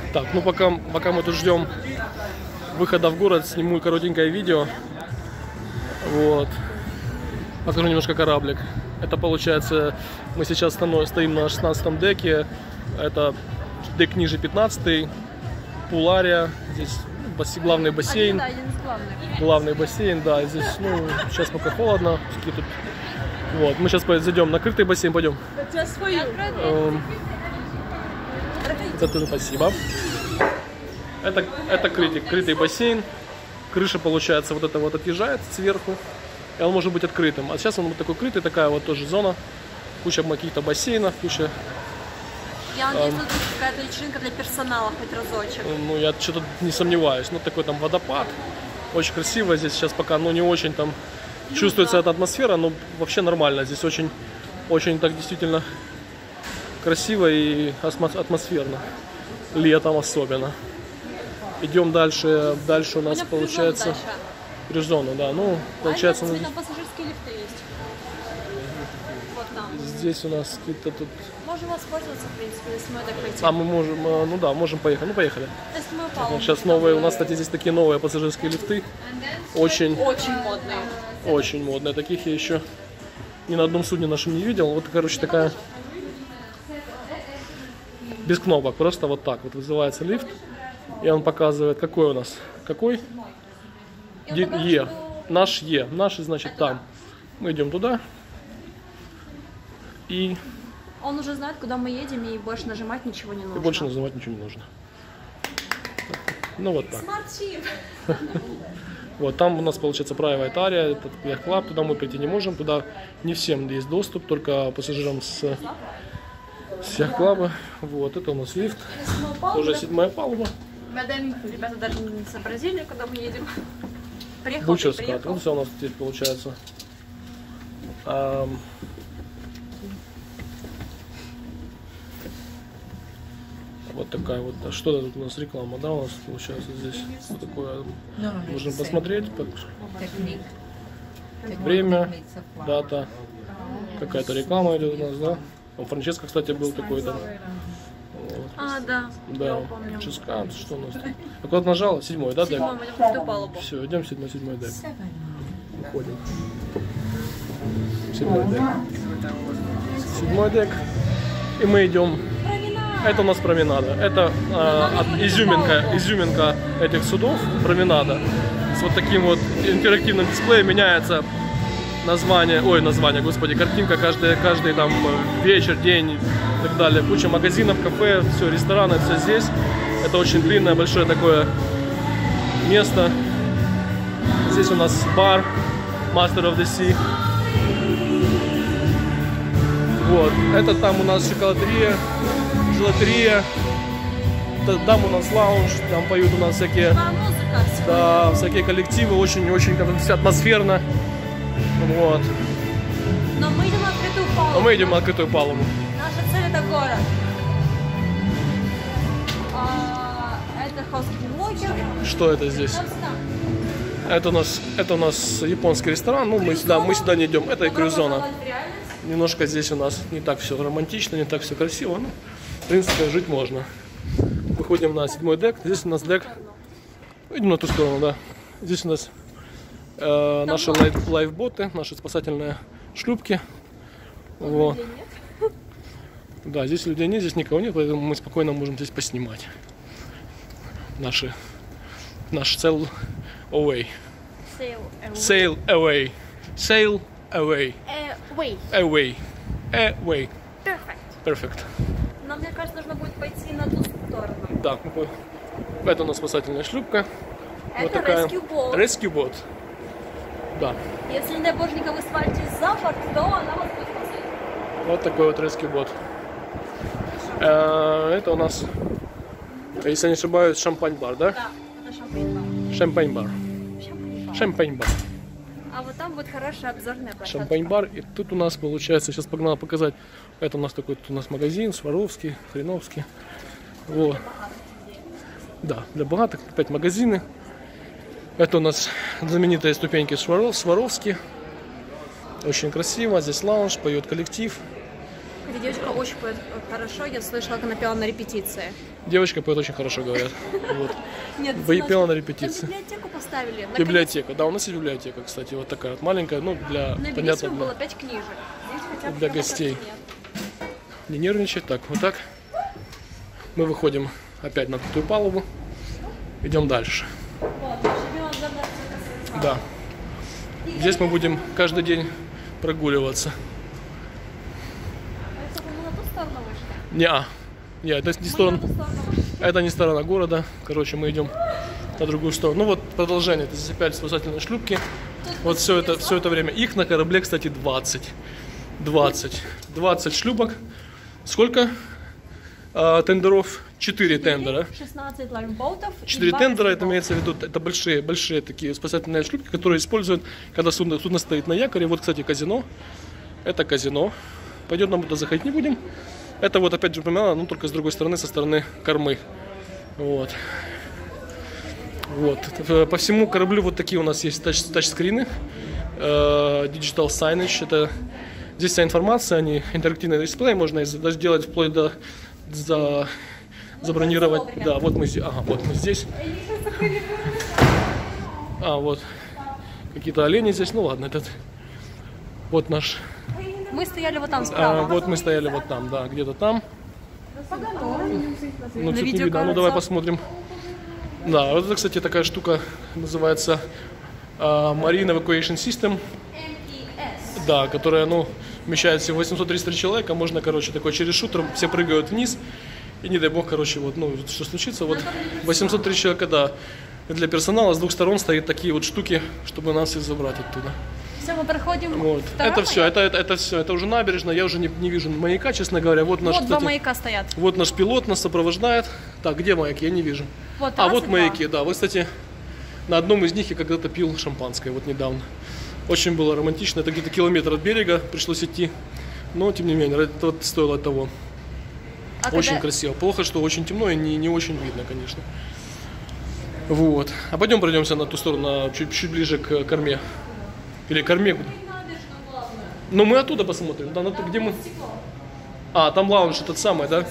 Так, ну пока мы тут ждем выхода в город, сниму коротенькое видео. Вот. Покажу немножко кораблик. Это получается, мы сейчас стоим на 16-м деке. Это дек ниже 15-й. Пулария. Здесь главный бассейн. Один из главных. Главный бассейн, да. Здесь, ну, сейчас пока холодно. Тут... Вот, мы сейчас зайдем на крытый бассейн, пойдем. Это спасибо. Это крытый бассейн. Крыша, получается, вот это вот отъезжает сверху. И он может быть открытым. А сейчас он вот такой крытый, такая вот тоже зона. Куча каких-то бассейнов, куча... Я надеюсь, тут будет какая-то вечеринка для персонала хоть разочек. Ну, я что-то не сомневаюсь. Ну, такой там водопад. Очень красиво здесь сейчас пока, ну, не очень там чувствуется эта атмосфера, но вообще нормально. Здесь очень так действительно красиво и атмосферно. Летом особенно. Идем дальше. Дальше у нас получается... Прижжённую, да. Ну, получается... Там пассажирские лифты есть. Вот там. Здесь у нас какие-то тут... Можем воспользоваться, в принципе, если мы так пойти. А мы можем, ну да, можем поехать. Ну, поехали. Если мы упали. Сейчас новые, у нас, кстати, здесь такие новые пассажирские лифты. Очень модные. Очень модные. Таких я еще ни на одном судне нашем не видел. Вот, короче, такая... Без кнопок, просто вот так вот вызывается лифт. И он показывает, какой у нас. Какой? Е. Наш Е. Наш, значит, там. Мы идем туда. И... Он уже знает, куда мы едем, и больше нажимать ничего не нужно. И больше нажимать ничего не нужно. Ну вот так. Вот там у нас получается private area, этот yacht club, туда мы прийти не можем, туда не всем есть доступ, только пассажирам с yacht club. Вот, это у нас лифт. Уже 7-я палуба. Ребята даже не сообразили, куда мы едем. Приехал, Бучерская. Вот все у нас здесь получается. Вот такая вот. Что тут у нас реклама, да, у нас получается здесь. Вот такое. Можем посмотреть. Время, дата. Какая-то реклама идет у нас, да. У Франческо, кстати, был такой там. Вот. А, да. Да. Ческан, что у нас тут? А куда нажала? 7-й, да, дек? 7-й, идем в палубу. Все, идем 7-й дек. Уходим. 7-й дек. 7-й дек. И мы идем. Это у нас променада. Это изюминка этих судов. Променада. С вот таким вот интерактивным дисплеем меняется название, господи, картинка каждый там вечер, день и так далее. Куча магазинов, кафе, все, рестораны, все здесь. Это очень длинное, большое такое место. Здесь у нас бар Master of the Sea. Вот, это там у нас шоколадерия, желатерия. Там у нас лаунж, там поют у нас всякие, да, всякие коллективы, очень атмосферно. Вот. Но мы идем на открытую палубу. Наша цель — это город. Это housekeeping. Что это здесь? Это у нас японский ресторан. Ну, мы сюда не идем. Это крюзона. Немножко здесь у нас не так все романтично, не так все красиво. Но, в принципе, жить можно. Выходим на 7-й дек. Здесь у нас дек. Идем на ту сторону, да. Здесь у нас наши лайфботы, наши спасательные шлюпки. Вот. Да, здесь людей нет, здесь никого нет, поэтому мы спокойно можем здесь поснимать. Наш sail away. Sail away. Sail away. Away. Away. Perfect. Но мне кажется, нужно будет пойти на ту сторону. Да, это у нас спасательная шлюпка. Это вот такая rescue boat. Да. Если, не дай боже, никого свалите за борт, то она вас будет спасать. Вот такой вот rescue boat. Это у нас, если я не ошибаюсь, шампань-бар, да? Да, это шампань-бар. Шампань-бар. Шампань-бар. А вот там будет хорошая обзорная площадка. Шампань-бар. И тут у нас получается, сейчас погнала показать, это у нас такой магазин, Сваровский, Хреновский. Вот. Да, для богатых опять магазины. Это у нас знаменитые ступеньки Сваровски. Очень красиво. Здесь лаунж, поет коллектив. Эта девочка очень поет хорошо, я слышала, как она пела на репетиции. Девочка поет очень хорошо, говорят. Вот. Нет, пела на репетиции. Библиотеку поставили. Библиотека, да, у нас есть библиотека, кстати, вот такая вот маленькая, ну, для, понятно, было 5 книжек. для гостей. Не нервничать, так, вот так. Мы выходим опять на крутую палубу, идем дальше. Да. Здесь мы будем каждый день прогуливаться. Не, это не сторона города. Короче, мы идем на другую сторону. Ну вот продолжение. Это здесь опять спасательные шлюпки. Вот все это время. Их на корабле, кстати, 20 шлюпок. Сколько тендеров? 4 тендера. 16 лайнботов. 4 тендера, это имеется в виду, это большие такие спасательные шлюпки, которые используют, когда судно стоит на якоре. Вот, кстати, казино. Это казино. Пойдем, нам туда заходить не будем. Это вот опять же упоминала, но только с другой стороны, со стороны кормы. Вот. По всему кораблю вот такие у нас есть тачскрины. Digital signage. Это здесь вся информация, они интерактивный дисплей, можно сделать вплоть до забронировать. Да, вот мы здесь. Ага, вот мы здесь. Вот какие-то олени здесь. Ну ладно, этот. Вот наш. Мы стояли вот там справа. Вот мы стояли вот там, да, где-то там. Ну, тут не видно. Ну, давай посмотрим. Да, вот это, кстати, такая штука называется Marine Evacuation System. MES. Да, которая, ну, вмещает всего 833 человека. Можно, короче, такой через шутер, все прыгают вниз. И не дай бог, короче, вот, ну, что случится. Вот 803 человека, да. Для персонала с двух сторон стоят такие вот штуки, чтобы нас всех забрать оттуда. Все, мы проходим. Вот. Это все, это уже набережная. Я уже не вижу маяка, честно говоря. Вот наш, вот кстати, два маяка стоят. Вот наш пилот нас сопровождает. Так, где маяки? Я не вижу. Вот, вот маяки, да. Вот, кстати, на одном из них я когда-то пил шампанское, вот недавно. Очень было романтично. Это где-то километр от берега пришлось идти. Но, тем не менее, это вот стоило того. Очень красиво. Плохо, что очень темно и не очень видно, конечно. Вот. А пойдем пройдемся на ту сторону, чуть ближе к корме. Или к корме. Но мы оттуда посмотрим. Да, где мы? Там лаунж этот самый, да?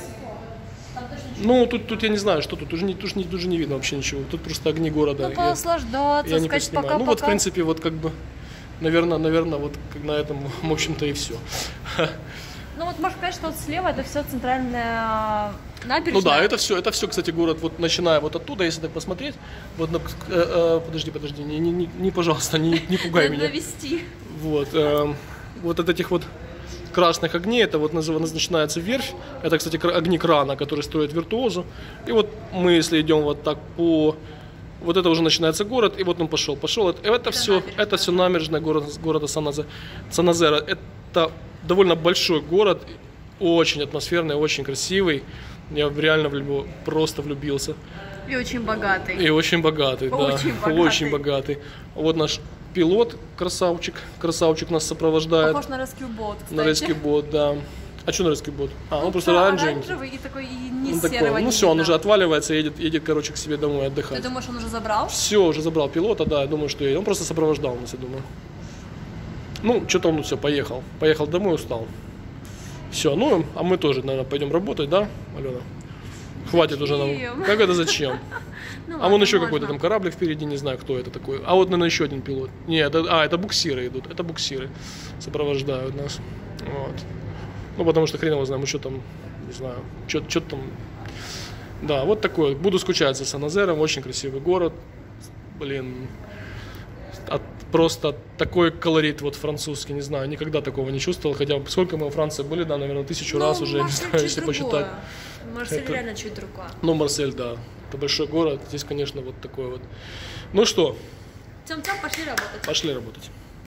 Ну, тут я не знаю, что тут. Уже не видно вообще ничего. Тут просто огни города. Ну, понаслаждаться, я не сказать поснимаю. пока-пока. Ну, вот, в принципе, вот как бы, наверное, вот на этом, в общем-то, и все. Ну, вот можешь сказать, что вот слева это все центральная набережная. Ну да, это все, кстати, город, вот начиная вот оттуда, если так посмотреть. Вот, подожди, пожалуйста, не пугай меня. Навести. Вот от этих вот красных огней, это вот начинается верфь. Это, кстати, огни крана, которые строят виртуозу. И вот мы, если идем вот так по... Вот это уже начинается город, и вот он пошел. Это все набережная города Сан-Назера. Это довольно большой город, очень атмосферный, очень красивый. Я реально просто влюбился. И очень богатый. Очень богатый, да. Очень богатый. Вот наш пилот, красавчик нас сопровождает. Похож на rescue-бот, кстати. На rescue-бот, да. А что на rescue-бот? Он просто оранжевый и такой и не серого. Такой. Ну все, он уже отваливается, едет, короче, к себе домой отдыхать. Ты думаешь, он уже забрал? Все, уже забрал пилота, да, я думаю, что он просто сопровождал нас, я думаю. Ну, что-то он все, поехал. Поехал домой, устал. Все, ну, а мы тоже, наверное, пойдем работать, да, Алена? Хватит уже нам. Как это зачем? А вон еще какой-то там кораблик впереди, не знаю, кто это такой. А вот, наверное, еще один пилот. Не, это буксиры идут. Это буксиры сопровождают нас. Вот. Ну, потому что хрен его знаем, что там, не знаю, что там. Да, вот такой. Буду скучать за Сан-Назером. Очень красивый город. Блин. Просто такой колорит вот французский, не знаю, никогда такого не чувствовал. Хотя сколько мы во Франции были, да, наверное, 1000 раз уже, не знаю, если посчитать. Марсель реально чуть другое. Ну, Марсель, да. Это большой город. Здесь, конечно, вот такой вот. Ну что? Тём-тём, пошли работать. Пошли работать.